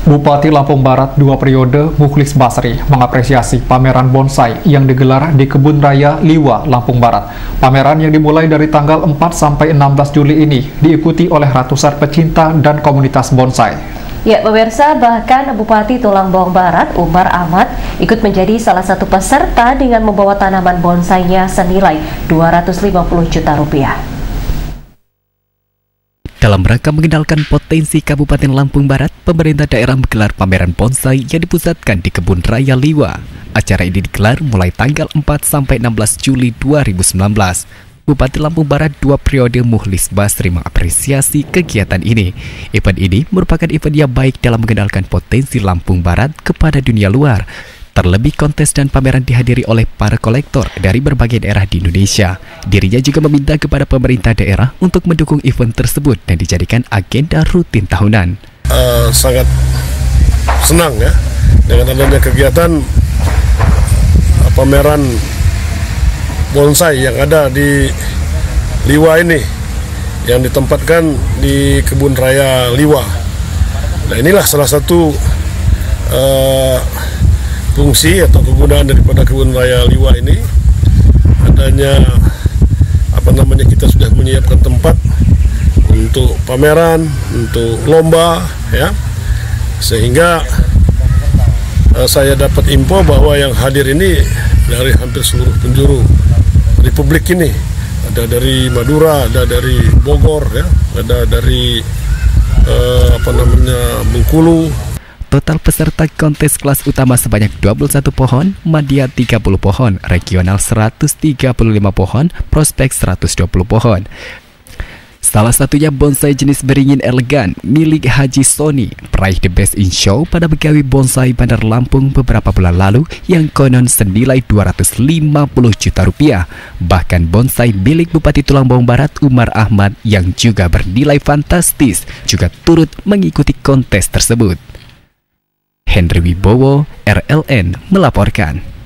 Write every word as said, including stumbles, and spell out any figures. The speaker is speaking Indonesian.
Bupati Lampung Barat dua periode Mukhlis Basri mengapresiasi pameran bonsai yang digelar di Kebun Raya Liwa, Lampung Barat. Pameran yang dimulai dari tanggal empat sampai enam belas Juli ini diikuti oleh ratusan pecinta dan komunitas bonsai. Ya, pemirsa, bahkan Bupati Lampung Barat Umar Ahmad ikut menjadi salah satu peserta dengan membawa tanaman bonsainya senilai dua ratus lima puluh juta rupiah. Dalam rangka mengenalkan potensi Kabupaten Lampung Barat, pemerintah daerah menggelar pameran bonsai yang dipusatkan di Kebun Raya Liwa. Acara ini digelar mulai tanggal empat sampai enam belas Juli dua ribu sembilan belas. Bupati Lampung Barat dua periode Mukhlis Basri mengapresiasi kegiatan ini. Event ini merupakan event yang baik dalam mengenalkan potensi Lampung Barat kepada dunia luar. Terlebih kontes dan pameran dihadiri oleh para kolektor dari berbagai daerah di Indonesia. Dirinya juga meminta kepada pemerintah daerah untuk mendukung event tersebut dan dijadikan agenda rutin tahunan. Uh, sangat senang ya dengan adanya kegiatan uh, pameran bonsai yang ada di Liwa ini, yang ditempatkan di Kebun Raya Liwa. Nah, inilah salah satu uh, fungsi atau kegunaan daripada Kebun Raya Liwa ini. Adanya apa namanya kita sudah menyiapkan tempat untuk pameran, untuk lomba ya, sehingga uh, saya dapat info bahwa yang hadir ini dari hampir seluruh penjuru Republik ini. Ada dari Madura, ada dari Bogor ya, ada dari uh, apa namanya Bengkulu. Total peserta kontes kelas utama sebanyak dua puluh satu pohon, Madya tiga puluh pohon, regional seratus tiga puluh lima pohon, prospek seratus dua puluh pohon. Salah satunya bonsai jenis beringin elegan milik Haji Sony, peraih The Best in Show pada Begawi Bonsai Bandar Lampung beberapa bulan lalu yang konon senilai dua ratus lima puluh juta rupiah. Bahkan bonsai milik Bupati Lampung Barat Umar Ahmad yang juga bernilai fantastis juga turut mengikuti kontes tersebut. Henry Wibowo, R L N melaporkan.